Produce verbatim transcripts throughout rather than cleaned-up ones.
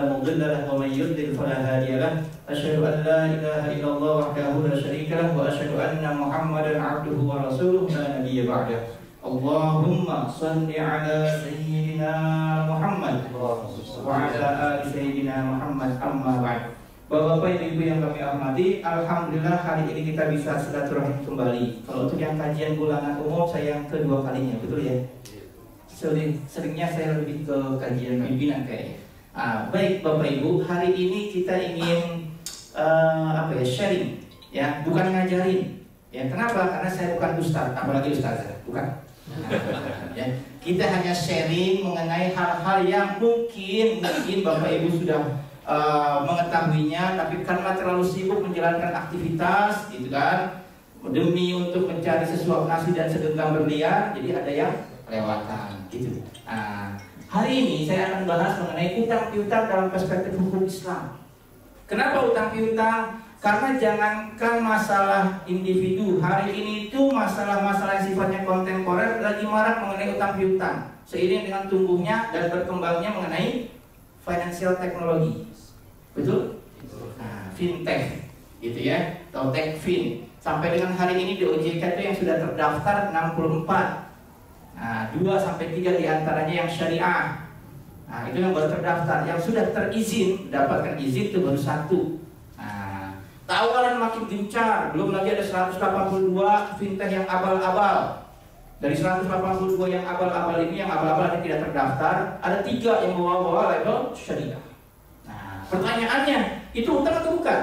مضل له ومن يضلل فلا هادي له أشهد أن لا إله إلا الله وحده لا شريك له وأشهد أن محمدا عبده ورسوله لا نبي بعده اللهم صل على سيدنا محمد وعلى آل سيدنا محمد أما بعد. Bapak-bapak, ibu-ibu yang kami hormati, alhamdulillah hari ini kita bisa silaturahim kembali. Kalau untuk yang kajian bulanan umum saya yang kedua kalinya, betul ya? Sering, seringnya saya lebih ke kajian pimpinan kayaknya. Ah, baik Bapak Ibu, hari ini kita ingin uh, apa ya, sharing, ya, bukan ngajarin. Ya, kenapa? Karena saya bukan ustaz, apalagi ustaz, bukan. Ya, kita hanya sharing mengenai hal-hal yang mungkin mungkin Bapak Ibu sudah uh, mengetahuinya, tapi karena terlalu sibuk menjalankan aktivitas, gitu kan, demi untuk mencari sesuap nasi dan segenggam berlian, jadi ada yang kelewatan, gitu. Nah, hari ini saya akan bahas mengenai utang piutang dalam perspektif hukum Islam. Kenapa utang piutang? Karena jangankan masalah individu, hari ini itu masalah-masalah yang sifatnya kontemporer lagi marak mengenai utang piutang. Seiring dengan tumbuhnya dan berkembangnya mengenai financial technology, betul? Nah, fintech, gitu ya, atau techfin. Sampai dengan hari ini di O J K itu yang sudah terdaftar enam puluh empat. Nah, dua sampai tiga diantaranya yang syariah. Nah, itu yang baru terdaftar. Yang sudah terizin, mendapatkan izin itu baru satu. Tawaran makin gencar, belum lagi ada seratus delapan puluh dua fintech yang abal-abal. Dari seratus delapan puluh dua yang abal-abal ini, yang abal-abal yang tidak terdaftar, ada tiga yang bawa-bawa label syariah. Nah, pertanyaannya, itu utang atau bukan?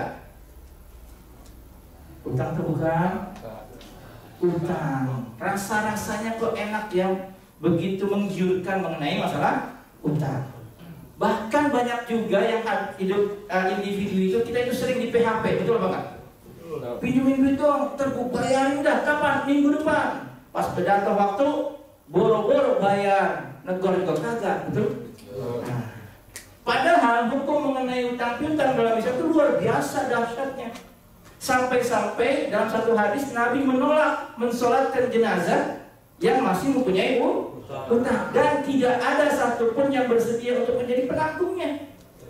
Utang atau bukan? Utang. Rasa-rasanya kok enak yang begitu menggiurkan mengenai masalah utang. Bahkan banyak juga yang hidup uh, individu itu, kita itu sering di P H P, betul apa enggak? Pinjemin duit dong, ntar gue bayarin dah, kapan? Minggu depan. Pas berdatang waktu, boro-boro bayar, negor juga kagak, betul? Nah, padahal hukum mengenai utang piutang dalam Islam itu luar biasa dahsyatnya. Sampai-sampai dalam satu hadis Nabi menolak mensolatkan jenazah yang masih mempunyai utang, dan tidak ada satupun yang bersedia untuk menjadi penanggungnya.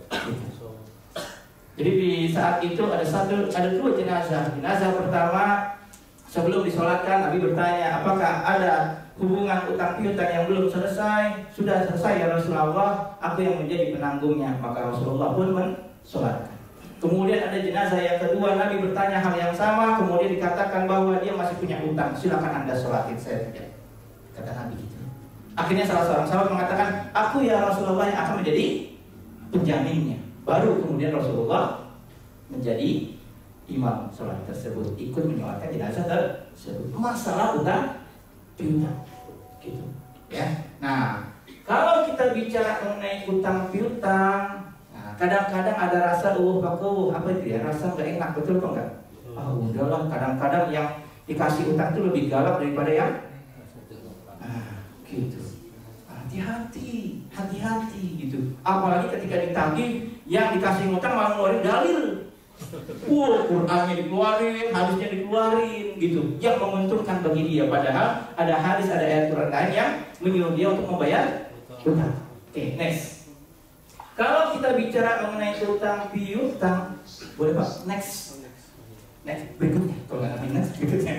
Jadi di saat itu ada satu, ada dua jenazah. Jenazah pertama sebelum disolatkan Nabi bertanya, apakah ada hubungan utang piutang yang belum selesai? Sudah selesai ya Rasulullah, aku yang menjadi penanggungnya. Maka Rasulullah pun mensolatkan. Kemudian ada jenazah yang kedua, Nabi bertanya hal yang sama, kemudian dikatakan bahwa dia masih punya utang. Silakan Anda sholatin saya saja, kata Nabi gitu. Akhirnya salah seorang sahabat mengatakan, aku ya Rasulullah yang akan menjadi penjaminnya. Baru kemudian Rasulullah menjadi imam sholat tersebut, ikut menyolatkan jenazah tersebut. Masalah utang piutang, gitu ya. Nah, kalau kita bicara mengenai utang piutang, nah, kadang-kadang ada rasa uh pakuh apa itu ya, rasa nggak enak, betul apa enggak? Ah, udahlah, kadang-kadang yang dikasih utang itu lebih galak daripada yang gitu. Hati-hati, hati-hati gitu. Apalagi ketika ditagih, yang dikasih ngutang malah ngeluarin dalil. Wah, Qur'annya dikeluarin, hadisnya dikeluarin gitu. Yang menguntungkan bagi dia, padahal ada hadis, ada ayat Qur'an lain yang menyuruh dia untuk membayar utang. Oke, okay, next. Kalau kita bicara mengenai utang piutang, boleh Pak? Next. Next berikutnya. Kalau nggak next berikutnya.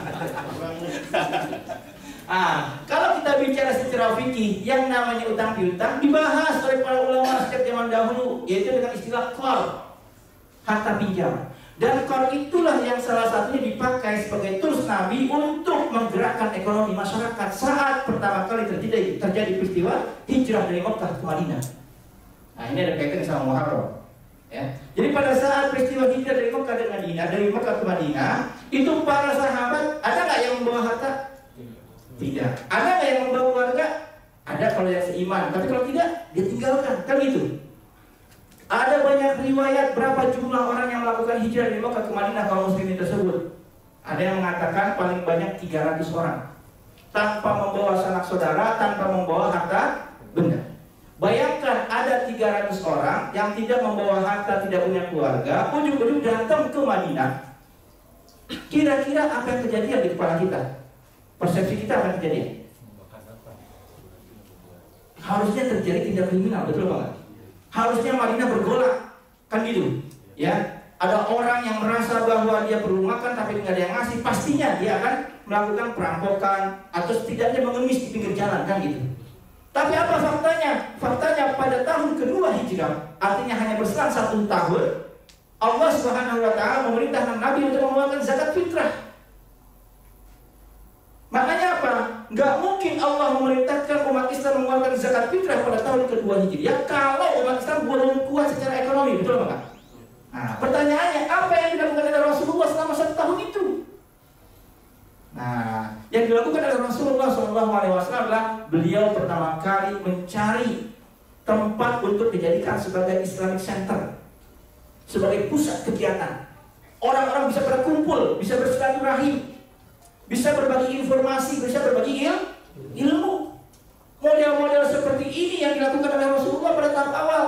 Ah, kalau kita bicara secara fikih, yang namanya utang piutang dibahas oleh para ulama sejak zaman dahulu, yaitu dengan istilah qard, harta pinjam. Dan qard itulah yang salah satunya dipakai sebagai tools Nabi untuk menggerakkan ekonomi masyarakat saat pertama kali terjadi terjadi peristiwa hijrah dari Mekah ke Madinah. Nah, ini ada kaitan sama Muharram. Ya. Jadi pada saat peristiwa hijrah dari Mekah ke Madinah, dari Mekah ke Madinah, itu para sahabat ada nggak yang membawa harta? Tidak. Ada nggak yang membawa keluarga? Ada kalau yang seiman, tapi kalau tidak, dia tinggalkan, kan gitu. Ada banyak riwayat berapa jumlah orang yang melakukan hijrah dari Mekah ke Madinah kaum muslimin tersebut. Ada yang mengatakan paling banyak tiga ratus orang, tanpa membawa sanak saudara, tanpa membawa harta benda. Bayangkan ada tiga ratus orang yang tidak membawa harta, tidak punya keluarga, ujung-ujung datang ke Madinah. Kira-kira apa yang terjadi di kepala kita? Persepsi kita akan terjadi. Harusnya terjadi tindak kriminal, betul banget. Harusnya Madinah bergolak, kan gitu, ya. Ada orang yang merasa bahwa dia perlu makan tapi nggak ada yang ngasih, pastinya dia akan melakukan perampokan atau setidaknya mengemis di pinggir jalan, kan gitu. Tapi apa faktanya? Faktanya pada tahun kedua hijrah, artinya hanya berselang satu tahun, Allah Subhanahu Wa Taala memerintahkan Nabi untuk mengeluarkan zakat fitrah. Maknanya apa? Nggak mungkin Allah memerintahkan umat Islam mengeluarkan zakat fitrah pada tahun kedua hijriah kalau umat Islam belum kuat secara ekonomi, betul nggak? Nah, pertanyaannya, apa yang dilakukan oleh Rasulullah selama satu tahun itu? Nah, yang dilakukan oleh Rasulullah shallallahu alaihi wasallam adalah beliau pertama kali mencari tempat untuk dijadikan sebagai Islamic Center, sebagai pusat kegiatan. Orang-orang bisa berkumpul, bisa bersilaturahim, bisa berbagi informasi, bisa berbagi il ilmu. Model-model seperti ini yang dilakukan oleh Rasulullah pada tahap awal.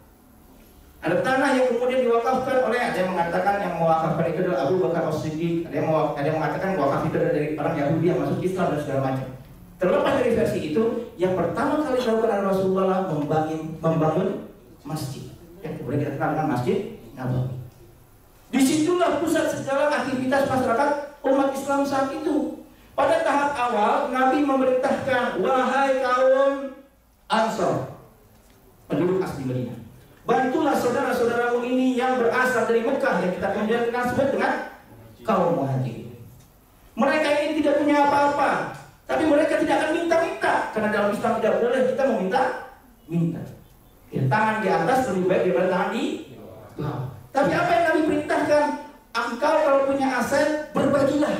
Ada tanah yang kemudian diwakafkan oleh, ada yang mengatakan yang mewakafkan itu adalah Abu Bakar As-Siddiq, ada yang mewakaf, ada yang mengatakan wakaf itu adalah dari orang Yahudi yang masuk Islam dan segala macam. Terlepas dari versi itu, yang pertama kali dilakukan oleh Rasulullah membangun, membangun masjid. Yang kemudian kita kenal dengan Masjid Nabawi. Disitulah pusat segala aktivitas masyarakat umat Islam saat itu. Pada tahap awal, Nabi memerintahkan, wahai kaum Ansor, penduduk asli Madinah, bantulah saudara-saudaramu ini yang berasal dari Mekah, yang kita kemudian kenal sebut dengan kaum Muhajirin. Mereka ini tidak punya apa-apa, tapi mereka tidak akan minta-minta, karena dalam Islam tidak boleh kita meminta minta. Ya, tangan di atas lebih baik daripada tangan di bawah. Tapi apa yang Nabi perintahkan? Engkau kalau punya aset, berbagilah.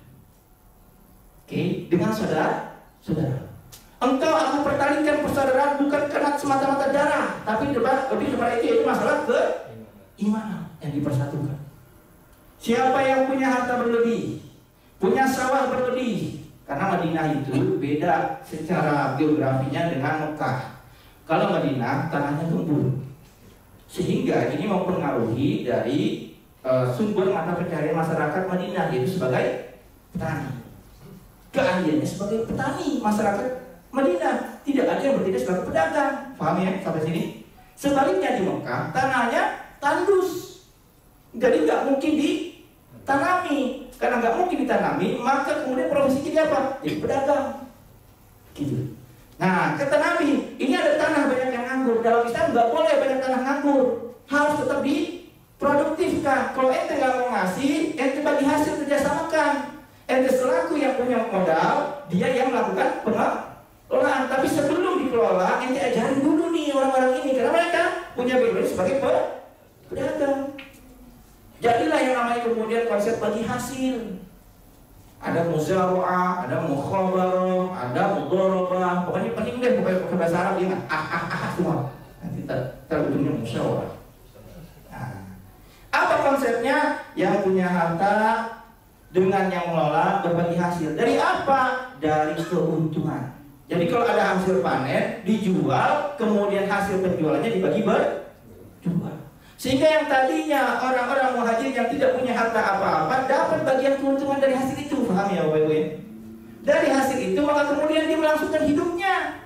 Oke, dengan saudara, saudara. Engkau aku pertalinkan persaudaraan bukan karena semata-mata darah, tapi debat lebih daripada itu, yaitu masalah keimanan yang dipersatukan. Siapa yang punya harta berlebih, punya sawah berlebih, karena Madinah itu beda secara geografinya dengan Mekah. Kalau Madinah tanahnya gembur, sehingga ini mempengaruhi dari uh, sumber mata pencaharian masyarakat Madinah, yaitu sebagai petani. Keahliannya sebagai petani masyarakat Madinah, tidak ada yang berbeda sebagai pedagang. Paham ya sampai sini? Sebaliknya di Mekah tanahnya tandus, jadi nggak mungkin ditanami. Karena nggak mungkin ditanami, maka kemudian profesi kita apa? Jadi pedagang. Gitu. Nah, kata Nabi, ini ada tanah banyak yang nganggur. Dalam Islam nggak boleh banyak tanah nganggur, harus tetap diproduktifkan. Kalau ente nggak mau ngasih, ente bagi hasil kerjasamakan. Ente selaku yang punya modal, dia yang melakukan pengelolaan. Tapi sebelum dikelola, ente ajarin dulu nih orang-orang ini, karena mereka punya background sebagai pedagang. Jadilah yang namanya kemudian konsep bagi hasil. Ada muzawa'ah, ada mukhabarah, ada mudharabah. Pokoknya penting deh, pokoknya pakai bahasa Arab ingat ah ah ah semua. Nanti terujungnya musyawarah. Nah, apa konsepnya? Yang punya harta dengan yang mengelola berbagi hasil. Dari apa? Dari keuntungan. Jadi kalau ada hasil panen dijual, kemudian hasil penjualannya dibagi berjual. Sehingga yang tadinya orang-orang muhajir yang tidak punya harta apa-apa dapat bagian keuntungan dari hasil itu. Paham ya Bapak Ibu? Dari hasil itu maka kemudian dia melangsungkan hidupnya.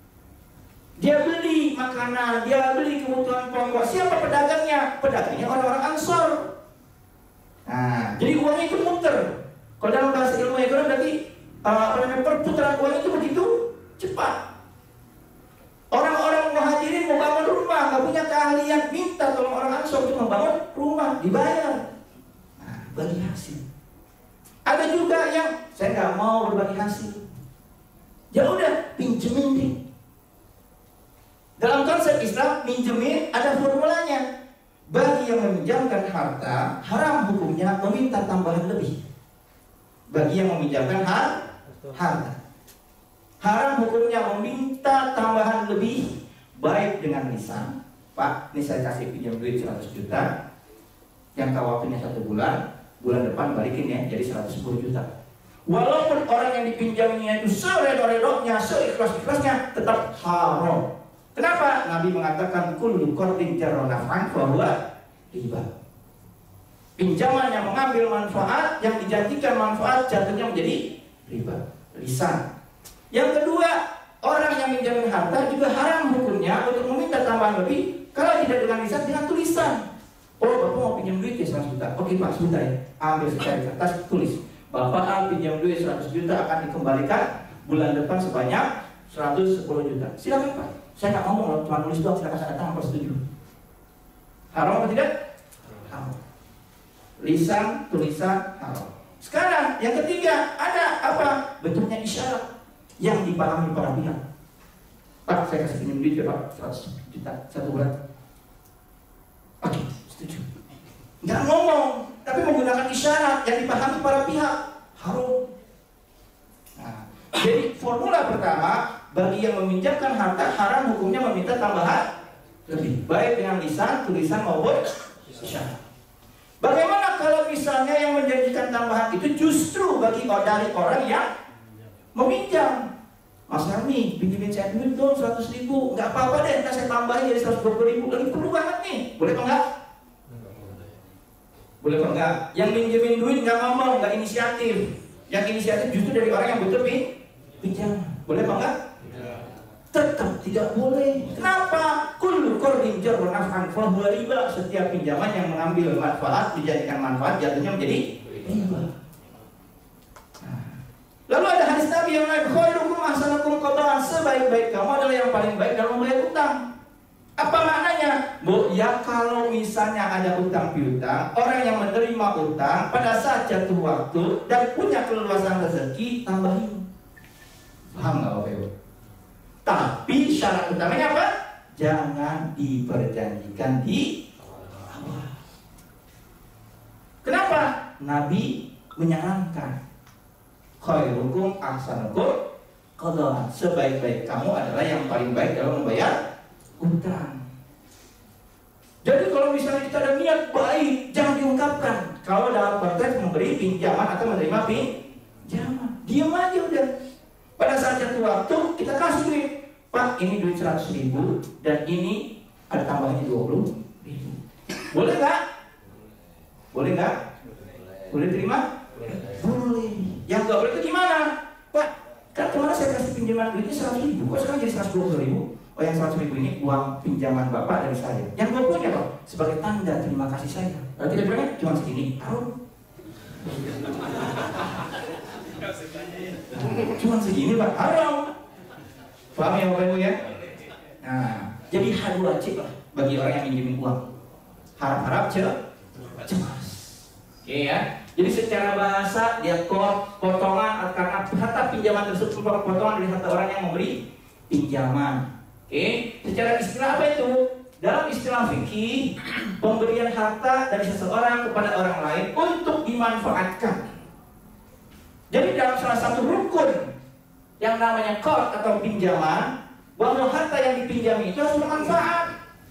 Dia beli makanan, dia beli kebutuhan pokok. Siapa pedagangnya? Pedagangnya orang-orang Ansor. Nah, jadi uangnya itu muter. Kalau dalam bahasa ilmu ekonomi berarti uh, apa namanya, perputaran uang itu begitu cepat. Orang-orang muhajirin mau bangun rumah, nggak punya keahlian, minta tolong orang Ansor untuk membangun rumah, dibayar. Nah, bagi hasil. Ada juga yang saya nggak mau berbagi hasil. Ya udah, pinjemin deh. Dalam konsep Islam, pinjemin ada formulanya. Bagi yang meminjamkan harta, haram hukumnya meminta tambahan lebih. Bagi yang meminjamkan har harta, haram hukumnya meminta tambahan lebih, baik dengan lisan, Pak, ini saya kasih pinjam duit seratus juta, yang waktunya satu bulan, bulan depan balikin ya, jadi seratus sepuluh juta. Walaupun orang yang dipinjamnya itu seredo-redonya, seikhlas-ikhlasnya, tetap haram. Kenapa? Nabi mengatakan kullu qardin jarra naf'an fa huwa riba. Pinjaman yang mengambil manfaat, yang dijanjikan manfaat, jatuhnya menjadi riba. Lisan. Yang kedua, orang yang minjamin harta juga haram hukumnya untuk meminta tambahan lebih, kalau tidak dengan lisan, dengan tulisan. Oh, Bapak mau pinjam duit ya seratus juta. Oke Pak, sebentar ya. Ambil secari kertas, tulis. Bapak A pinjam duit seratus juta akan dikembalikan bulan depan sebanyak seratus sepuluh juta. Silakan Pak. Saya nggak ngomong loh, cuma nulis doang. Silakan saya datang, apa setuju? Haram atau tidak? Haram. Lisan, tulisan, haram. Sekarang yang ketiga, ada apa? Bentuknya isyarat yang dipahami para pihak. Pak, saya kasih pinjam duit ya Pak, seratus juta satu bulan. Oke, setuju. Nggak ngomong, tapi menggunakan isyarat yang dipahami para pihak. Haram. Nah, jadi formula pertama, bagi yang meminjamkan harta, haram hukumnya meminta tambahan lebih, baik dengan lisan, tulisan maupun isyarat. Bagaimana kalau misalnya yang menjanjikan tambahan itu justru bagi dari orang yang meminjam? Mas Armi, pinjemin saya duit dong seratus ribu, nggak apa-apa deh, ntar saya tambahin jadi seratus dua puluh ribu, lagi perlu banget nih, boleh apa enggak? Boleh apa enggak? Yang minjemin duit nggak ngomong, nggak inisiatif. Yang inisiatif justru dari orang yang butuh pinjam, boleh apa enggak? Tetap tidak boleh. Kenapa? Kullu qardin jarra naf'an fa huwa riba. Setiap pinjaman yang mengambil manfaat, dijadikan manfaat, jatuhnya menjadi riba. Lalu ada hadis Nabi yang lain, khairukum ahsanukum qada'an, sebaik-baik kamu adalah yang paling baik dalam membayar utang. Apa maknanya? Bu, ya kalau misalnya ada utang piutang, orang yang menerima utang pada saat jatuh waktu dan punya keluasan rezeki, tambahin. Paham nggak Bapak Ibu? Tapi syarat utamanya apa? Jangan diperjanjikan di awal. Kenapa? Nabi menyarankan, khairukum ahsanukum qada'an, sebaik-baik kamu adalah yang paling baik dalam membayar utang. Jadi kalau misalnya kita ada niat baik, jangan diungkapkan. Kalau dalam konteks memberi pinjaman atau menerima pinjaman, diam aja udah. Pada saat jatuh waktu kita kasih duit, Pak ini duit seratus ribu dan ini ada tambahannya dua puluh ribu. Boleh nggak? Boleh nggak? Boleh terima? Boleh. Yang nggak boleh itu gimana? Pak, kan kemarin saya kasih pinjaman duitnya seratus ribu, kok sekarang jadi seratus dua puluh ribu? Oh yang seratus ribu ini uang pinjaman Bapak dari saya. Yang dua puluh nya Pak, sebagai tanda terima kasih saya. Berarti dia bilangnya cuma segini. Haram. Cuma segini Pak, haram. Paham ya Bapak Ibu ya? Nah, jadi hal wajib lah bagi orang yang minjemin uang. Harap-harap cemas. Oke ya. Jadi secara bahasa dia kot potongan karena harta pinjaman tersebut merupakan potongan dari harta orang yang memberi pinjaman. Oke, secara istilah apa itu? Dalam istilah fikih, pemberian harta dari seseorang kepada orang lain untuk dimanfaatkan. Jadi dalam salah satu rukun yang namanya qard atau pinjaman, bahwa harta yang dipinjami itu harus bermanfaat.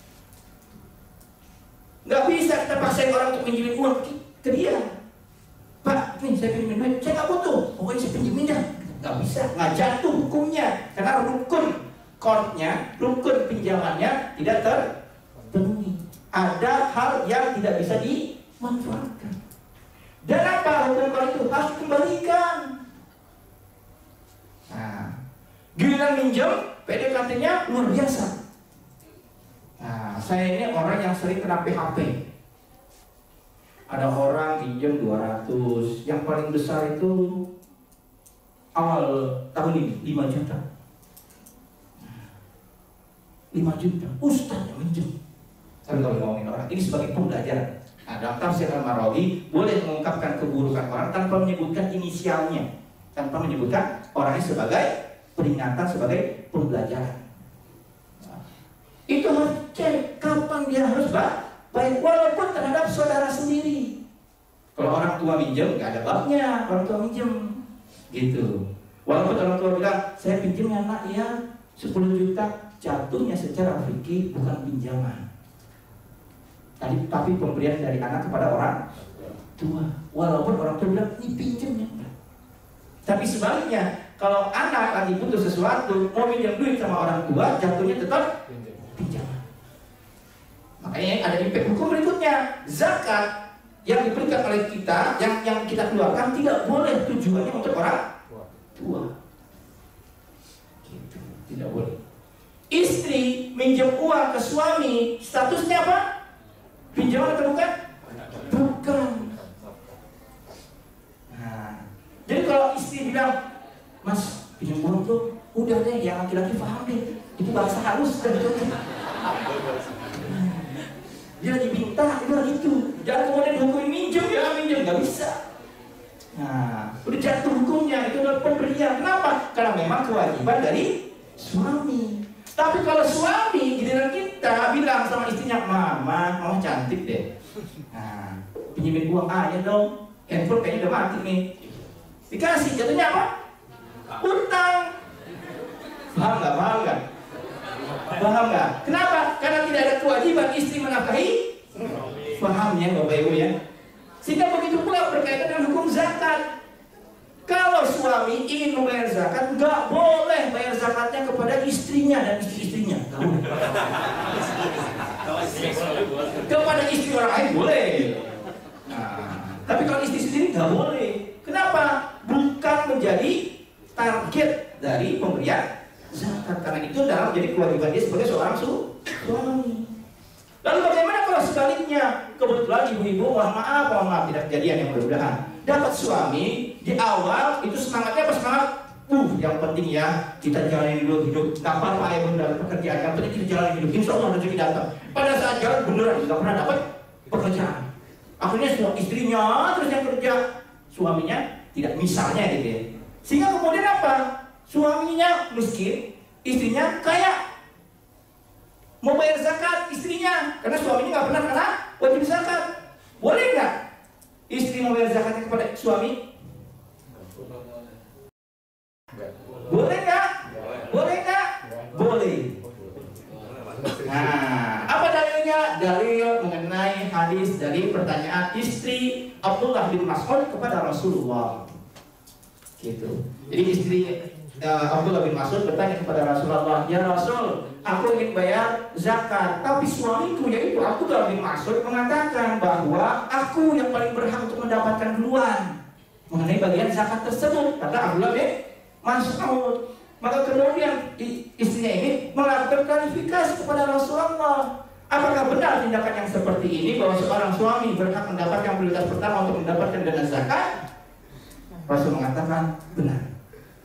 Nggak bisa kita paksain orang untuk pinjemin uang ke dia. Pak, nih saya pinjemin duit, saya nggak butuh, pokoknya saya pinjemin dah. Nggak bisa, nggak jatuh hukumnya, karena rukun qardnya, rukun pinjamannya tidak terpenuhi. Ada hal yang tidak bisa dimanfaatkan. Dan apa hukum qard itu? Harus dikembalikan. Nah, giliran minjem, P D K T-nya luar biasa. Nah, saya ini orang yang sering kena P H P. Ada orang pinjam dua ratus, yang paling besar itu awal tahun ini lima juta. lima juta, Ustaz yang minjem. Tapi kalau ngomongin orang, ini sebagai pembelajaran. Nah, dalam tafsir Al-Marawi boleh mengungkapkan keburukan orang tanpa menyebutkan inisialnya, tanpa menyebutkan orangnya sebagai peringatan, sebagai pembelajaran. Nah, itu harus cek kapan dia harus baik, walaupun terhadap saudara sendiri. Kalau orang tua minjem, nggak ada babnya orang tua minjem, gitu. Walaupun orang tua bilang, saya pinjam ya nak ya sepuluh juta, jatuhnya secara fikih bukan pinjaman. Tadi tapi pemberian dari anak kepada orang tua. Walaupun orang tua bilang ini pinjamnya. Tapi sebaliknya, kalau anak lagi butuh sesuatu, mau pinjam duit sama orang tua, jatuhnya tetap pinjaman. Makanya ada di hukum berikutnya, zakat yang diberikan oleh kita, yang yang kita keluarkan tidak boleh tujuannya untuk orang tua. Gitu. tidak boleh. Istri minjem uang ke suami, statusnya apa? Pinjaman atau bukan? Bukan. Nah, jadi kalau istri bilang, Mas, pinjam uang tuh, udah deh, yang laki-laki paham deh, itu bahasa halus dan itu. Dia lagi minta, dia lagi itu. Jangan kemudian dihukumin minjem, ya minjem, nggak bisa. Nah, udah jatuh hukumnya, itu adalah pemberian. Kenapa? Karena memang kewajiban dari suami. Tapi kalau suami, giliran kita bilang sama istrinya, Mama, Mama cantik deh. Nah, pinjemin uang aja dong. Handphone kayaknya udah mati nih. Dikasih, jatuhnya apa? Utang. Paham nggak? Paham nggak? Paham nggak? Kenapa? Karena tidak ada kewajiban istri menafkahi. Paham ya Bapak Ibu ya? Sehingga begitu pula berkaitan dengan hukum zakat. Kalau suami ingin membayar zakat, nggak boleh bayar zakatnya kepada istrinya dan istri-istrinya. Kepada istri orang lain boleh. Nah, tapi kalau istri sendiri nggak boleh. Kenapa? Bukan menjadi target dari pemberian zakat. Karena itu dalam menjadi kewajiban dia sebagai seorang suami. Lalu bagaimana kalau sebaliknya? Kebetulan ibu-ibu, mohon maaf, mohon maaf, tidak kejadian yang mudah-mudahan. Dapat suami, di awal itu semangatnya apa semangat? Uh, yang penting ya, kita jalanin dulu hidup. Gak apa-apa ya bunda, pekerjaan, yang penting kita jalanin hidup. Insya Allah rezeki datang. Pada saat jalan beneran, gak pernah dapat pekerjaan. Akhirnya semua istrinya terus yang kerja, suaminya tidak, misalnya gitu ya. Sehingga kemudian apa? Suaminya miskin, istrinya kaya. Mau bayar zakat istrinya, karena suaminya nggak pernah kena wajib zakat. Boleh nggak istri mau bayar zakatnya kepada suami? Boleh nggak? Boleh nggak? Boleh. Nah, apa dalilnya? Dalil mengenai hadis dari pertanyaan istri Abdullah bin Mas'ud kepada Rasulullah. Gitu. Jadi istri Uh, Abdullah bin Mas'ud bertanya kepada Rasulullah, ya Rasul, aku ingin bayar zakat, tapi suamiku yaitu Abdullah bin Mas'ud mengatakan bahwa aku yang paling berhak untuk mendapatkan duluan mengenai bagian zakat tersebut, kata Abdullah bin Mas'ud. Maka kemudian istrinya ini melakukan klarifikasi kepada Rasulullah, apakah benar tindakan yang seperti ini bahwa seorang suami berhak mendapatkan prioritas pertama untuk mendapatkan dana zakat? Rasul mengatakan benar.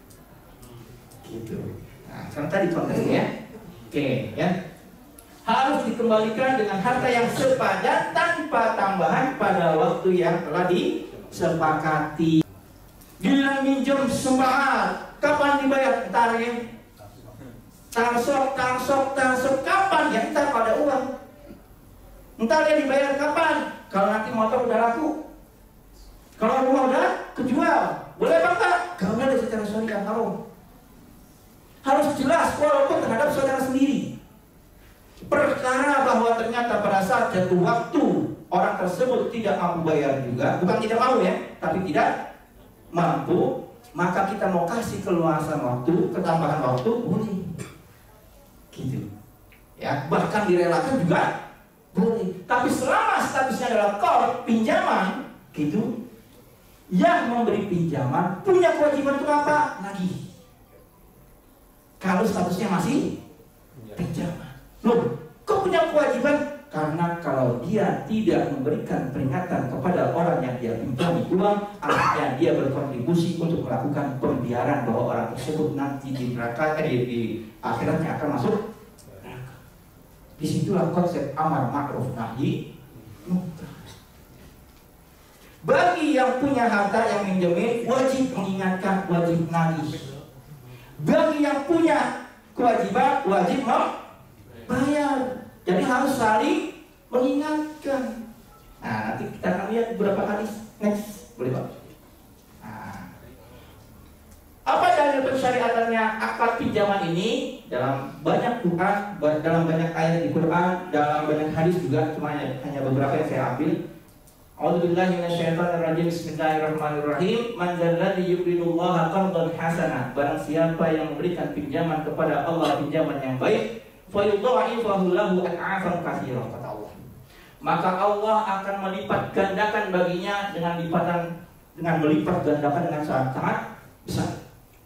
Gitu. Nah, kan tadi konteksnya, oke ya, harus dikembalikan dengan harta yang sepadan tanpa tambahan pada waktu yang telah disepakati. Giliran minjem sembahat, kapan dibayar? Ntar ya, tarsok, tarsok, tarsok, kapan ya? Ntar pada uang. Ntar ya dibayar kapan? Kalau nanti motor udah laku, kalau rumah udah kejual, boleh apa enggak? Kalau ada secara syariah haram. Harus jelas walaupun terhadap saudara sendiri. Perkara bahwa ternyata pada saat jatuh waktu orang tersebut tidak mampu bayar juga, bukan tidak mau ya, tapi tidak mampu, maka kita mau kasih keluasan waktu, ketambahan waktu, boleh. Gitu. Ya, bahkan direlakan juga boleh. Tapi selama statusnya adalah qard, pinjaman, gitu, yang memberi pinjaman punya kewajiban untuk apa? Lagi. Kalau statusnya masih pinjaman, loh, kok punya kewajiban? Karena kalau dia tidak memberikan peringatan kepada orang yang dia pinjami uang, akhirnya dia berkontribusi untuk melakukan pembiaran bahwa orang tersebut nanti di neraka, eh, di, di akhiratnya akan masuk neraka. Disitulah konsep amar ma'ruf nahi munkar. Bagi yang punya harta yang minjemin, wajib mengingatkan, wajib nagih. Bagi yang punya kewajiban, wajib membayar. Jadi harus saling mengingatkan. Nah, nanti kita akan lihat beberapa hadis. Next, boleh Pak? Nah, apa dalil pensyariatannya akad pinjaman ini? Dalam banyak Quran, dalam banyak ayat di Quran, dalam banyak hadis juga, cuma hanya beberapa yang saya ambil. A'udzubillahi minasyaitonirrajim. Bismillahirrahmanirrahim. Man dzalladzi yuqridullaha qardan hasanah. Barang siapa yang memberikan pinjaman kepada Allah pinjaman yang baik, fayudha'ifahu lahu ad'afan katsirah, kata Allah. Maka Allah akan melipat gandakan baginya dengan lipatan, dengan melipat gandakan dengan sangat sangat besar.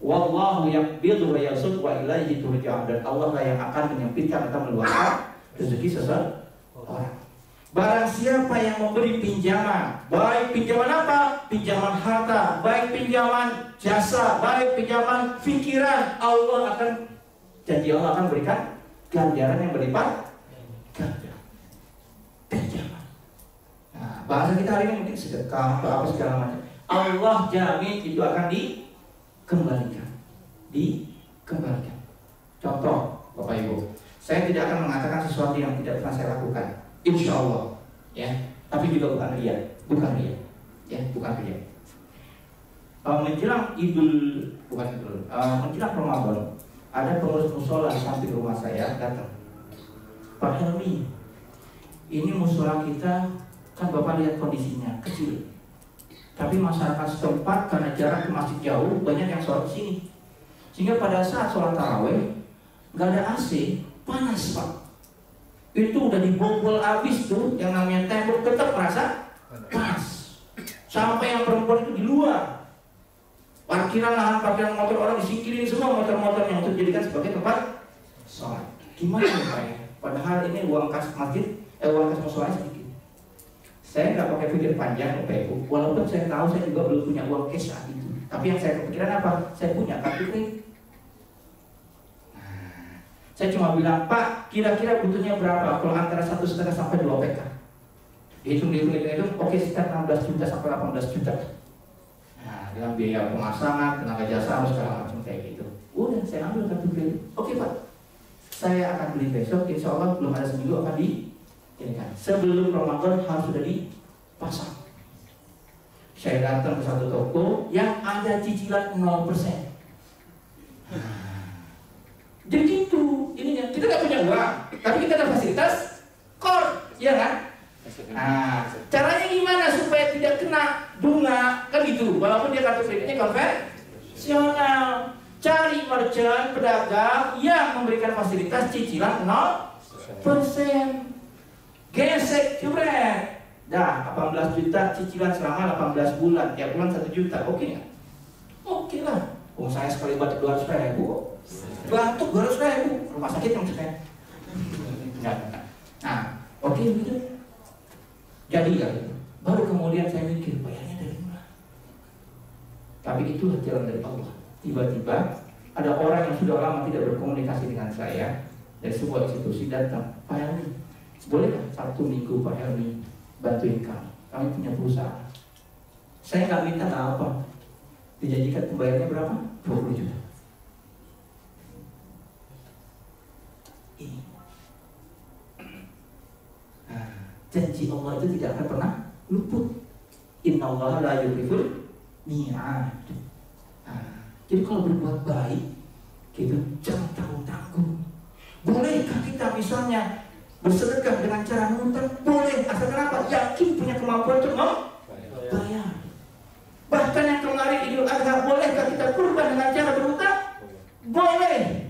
Wallahu yaqbidu wa yabsut wa ilaihi turja'un. Dan Allah lah yang akan menyempitkan atau meluaskan rezeki seseorang. Barang siapa yang memberi pinjaman, baik pinjaman apa? Pinjaman harta, baik pinjaman jasa, baik pinjaman pikiran, Allah akan, janji Allah akan berikan ganjaran yang berlipat ganda. Pinjaman. Nah, bahasa kita hari ini mungkin sedekah atau apa segala macam. Allah jamin itu akan dikembalikan, dikembalikan. Contoh, Bapak Ibu, saya tidak akan mengatakan sesuatu yang tidak pernah saya lakukan. Insya Allah, ya. Tapi juga bukan ria, bukan ria, ya, bukan ria. Uh, menjelang Idul, bukan Idul, uh, menjelang Ramadan, ada pengurus musola di samping rumah saya datang. Pak Helmi, ini musola kita kan Bapak lihat kondisinya kecil, tapi masyarakat setempat karena jarak ke masjid jauh, banyak yang sholat di sini, sehingga pada saat sholat tarawih nggak ada A C, panas Pak. Itu udah dibobol habis tuh, yang namanya tembok tetap merasa panas. Sampai yang perempuan itu di luar. Parkiran lahan parkiran motor orang disingkirin semua motor-motornya untuk dijadikan sebagai tempat sholat. Gimana ya Pak ya? Padahal ini uang kas masjid, eh uang kas musola sedikit. Saya nggak pakai pikir panjang Bapak Ibu. Walaupun saya tahu saya juga belum punya uang cash saat itu. Tapi yang saya kepikiran apa? Saya punya kartu kredit. Saya cuma bilang, Pak, kira-kira butuhnya berapa? Kalau antara satu setengah sampai dua P K. Dihitung, dihitung, dihitung, oke sekitar enam belas juta sampai delapan belas juta. Nah, dengan biaya pemasangan, tenaga jasa, segala macam kayak gitu. Udah, saya ambil kartu kredit. Oke Pak, saya akan beli besok. Insya Allah belum ada seminggu akan di ini kan. Sebelum Ramadan harus sudah dipasang. Saya datang ke satu toko yang ada cicilan nol persen. Jadi gitu, ininya kita nggak punya uang, tapi kita ada fasilitas kor, ya kan? Nah, caranya gimana supaya tidak kena bunga kan gitu? Walaupun dia kartu kreditnya konvensional, cari merchant pedagang yang memberikan fasilitas cicilan nol persen, gesek jebret, dah delapan belas juta cicilan selama delapan belas bulan, tiap bulan satu juta, oke nggak? Oke lah, oh saya sekali batuk dua ratus ribu. Batuk dua ratus ribu, rumah sakit yang maksudnya. Nah, oke okay, gitu. Jadi ya, baru kemudian saya mikir, bayarnya dari mana? Tapi itulah jalan dari Allah. Tiba-tiba ada orang yang sudah lama tidak berkomunikasi dengan saya dari sebuah institusi datang, Pak Helmi, bolehkah Sabtu Minggu Pak Helmi bantuin kami? Kami punya perusahaan. Saya nggak minta apa, dijanjikan pembayarannya berapa? dua puluh juta. Ini. Nah, janji Allah itu tidak akan pernah luput. Innallaha la yukhliful mi'ad. Nah, jadi kalau berbuat baik, gitu, jangan tanggung-tanggung. Bolehkah kita misalnya bersedekah dengan cara ngutang? Boleh, asalkan apa? Yakin punya kemampuan untuk membayar. Bahkan yang kemarin Idul Adha, bolehkah kita kurban dengan cara berhutang? Boleh.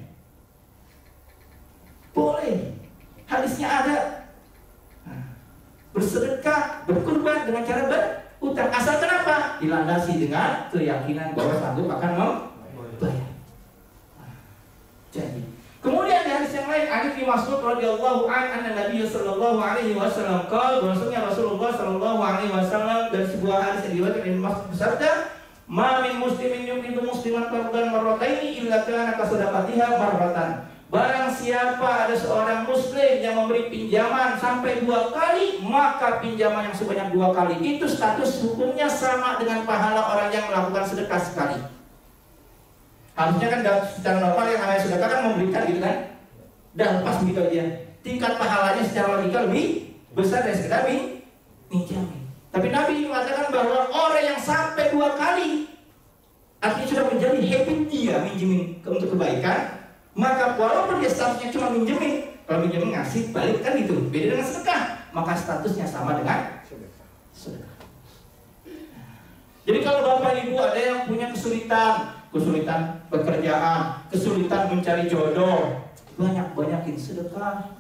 Boleh, hadisnya ada. Nah, bersedekah, berkurban dengan cara berhutang. Asal kenapa? Dilandasi dengan keyakinan bahwa sanggup akan membayar. Nah, jadi, kemudian di hadis yang lain, hadis Ibnu Mas'ud radhiyallahu anhu, anna Nabi sallallahu alaihi wasallam qala, bahwasanya Rasulullah sallallahu alaihi wasallam dari sebuah hadis yang diriwayatkan Ibnu Mas'ud bersabda, "Ma min muslimin yuqidu musliman qardan marrataini illa kana kasadaqatiha marratan." Barang siapa ada seorang muslim yang memberi pinjaman sampai dua kali, maka pinjaman yang sebanyak dua kali itu status hukumnya sama dengan pahala orang yang melakukan sedekah sekali. Harusnya kan secara normal yang namanya sedekah kan memberikan gitu kan, dan lepas begitu aja. Tingkat pahalanya secara logika lebih besar dari sekedar pinjaman. Tapi Nabi mengatakan bahwa orang yang sampai dua kali, artinya sudah menjadi habit dia minjemin untuk kebaikan, maka walaupun dia statusnya cuma minjemin, kalau minjemin ngasih balik kan gitu, beda dengan sedekah, maka statusnya sama dengan sedekah. Jadi kalau Bapak Ibu ada yang punya kesulitan, kesulitan pekerjaan, kesulitan mencari jodoh, banyak-banyakin sedekah.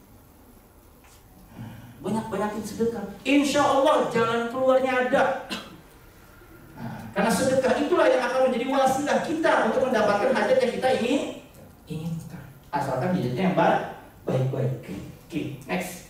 Banyak-banyakin sedekah. Insya Allah jalan keluarnya ada. Nah, karena sedekah itulah yang akan menjadi wasilah sudah kita untuk mendapatkan hajat yang kita ingin inginkan. Asalkan hajatnya yang baik-baik. Oke, okay, next.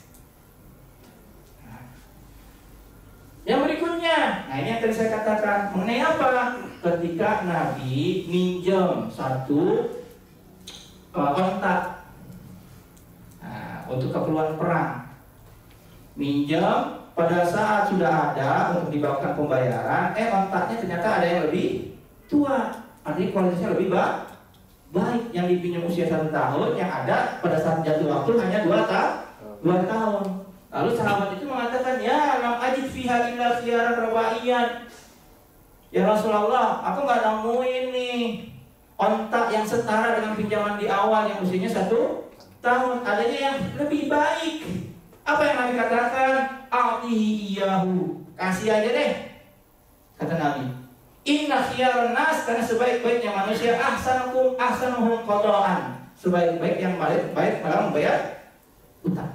Yang berikutnya, nah ini yang tadi saya katakan mengenai apa? Ketika Nabi minjem satu uh, onta nah, untuk keperluan perang, minjem pada saat sudah ada untuk dibawakan pembayaran, eh ontaknya ternyata ada yang lebih tua, artinya kualitasnya lebih baik. Baik yang dipinjam usia satu tahun, yang ada pada saat jatuh waktu hanya dua tahun, dua tahun. Lalu sahabat itu mengatakan, ya lam ajid fiha illa khiyaran rawaiyan. Ya Rasulullah, aku nggak nemuin nih ontak yang setara dengan pinjaman di awal yang usianya satu tahun. Adanya yang lebih baik. Apa yang Nabi katakan? A'tihi iyahu. Kasih aja deh, kata Nabi. Inna khiyaran nas, karena sebaik-baiknya manusia ahsanukum ahsanuhum qada'an. Sebaik-baik yang baik-baik dalam membayar utang.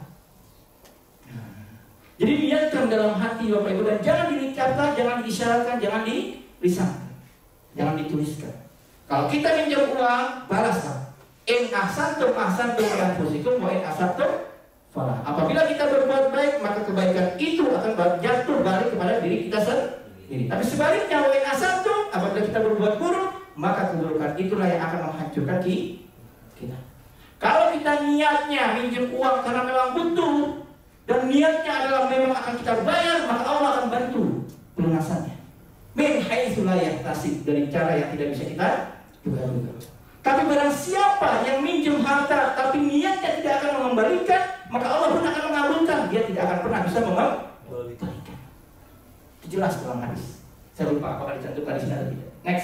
Jadi niatkan dalam hati Bapak Ibu, dan jangan diucapkan, jangan diisyaratkan, jangan dilisankan, jangan dituliskan. Kalau kita minjam uang, balaslah. In ahsantum ahsantum li anfusikum wa in asabtum falah. Apabila kita berbuat baik, maka kebaikan itu akan jatuh balik kepada diri kita sendiri. Tapi sebaliknya, wa in asabtum, apabila kita berbuat buruk, maka keburukan itulah yang akan menghancurkan kita. Kalau kita niatnya minjem uang karena memang butuh, dan niatnya adalah memang akan kita bayar, maka Allah akan bantu pelunasannya. Min haitsu la yahtasib, dari cara yang tidak bisa kita duga-duga. Tapi barang siapa yang minjem harta tapi niatnya tidak akan mengembalikan, maka Allah pun akan mengabulkan. Dia tidak akan pernah bisa mengembalikan. Jelas dalam hadis. Saya lupa apakah dicantumkan di sini atau tidak. Next.